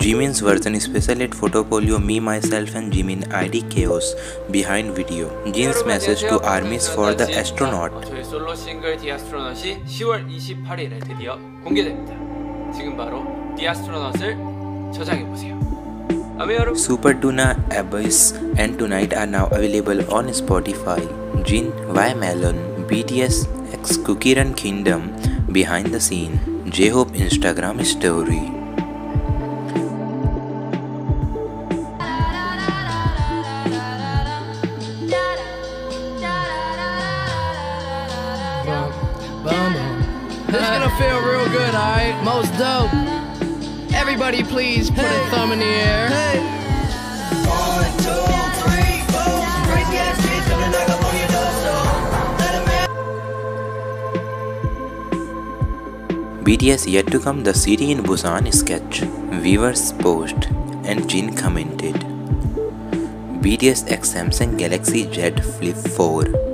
Jimin's version special at photofolio me myself and Jimin ID chaos behind video. Jin's message to armies for the astronaut. 저희 솔로 싱글 The Astronaut이 10월 28일에 드디어 공개됩니다. 지금 바로 The Astronaut을 저장해 보세요. Super Tuna, Abyss and Tonight are now available on Spotify. Jin, Y Melon, BTS X Cookie Run Kingdom behind the scene. J-Hope Instagram story. This is gonna feel real good, alright? Most dope. Everybody please put a thumb in the air. Hey. 1, 2, 3, 4. Crazy ass bitch coming knock up on your door, so let 'em BTS yet to come, the city in Busan sketch. Viewers post and Jin commented. BTS X Samsung Galaxy Z Flip 4.